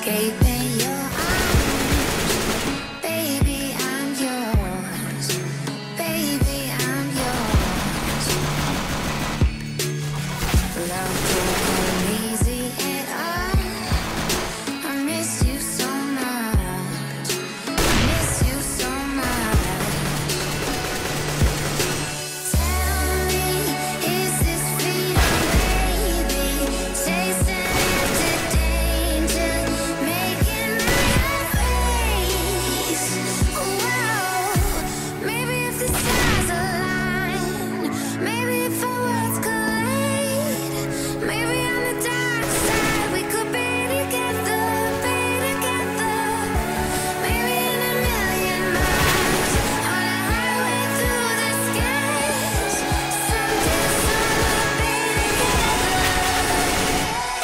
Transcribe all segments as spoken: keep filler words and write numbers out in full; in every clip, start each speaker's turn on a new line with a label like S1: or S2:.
S1: escaping your arms. Baby, I'm yours. Baby, I'm yours. Love don't come easy at all. I miss you so much. I miss you so much. Tell me, is this freedom, baby? Chasing after danger, making my face. Whoa, maybe if the stars align, maybe if our worlds collide, maybe on the dark side we could be together, be together. Maybe in a million miles, on a highway through the skies, someday, someday we'll be together.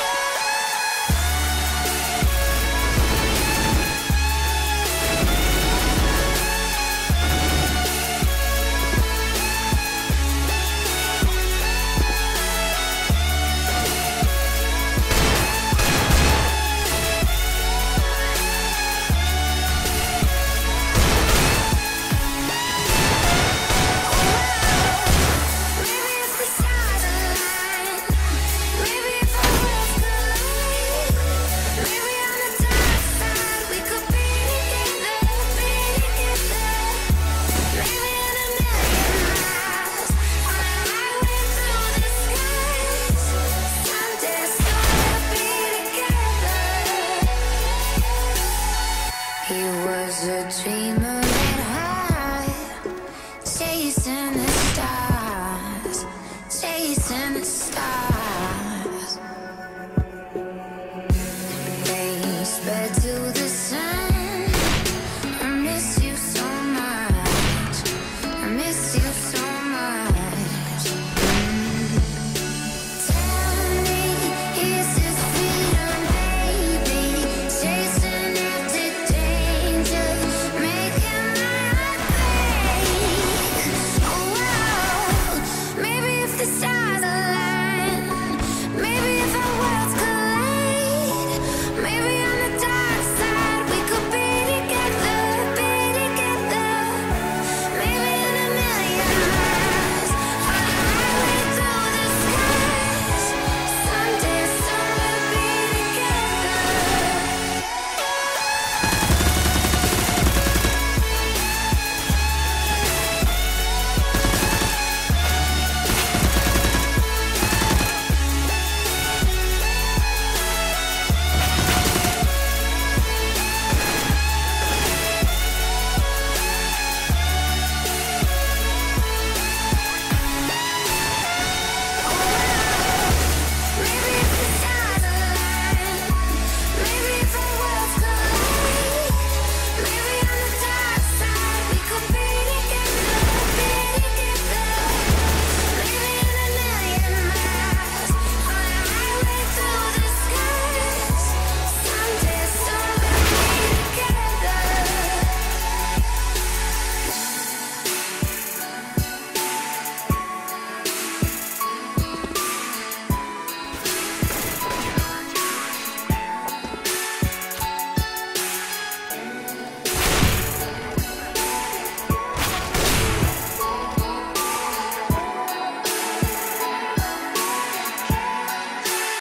S1: Maybe if the stars align, maybe if our worlds collide, maybe on the dark side we could be together, be together. Maybe in a million miles, on a highway through the skies, someday, someday we'll be together. He was a dreamer.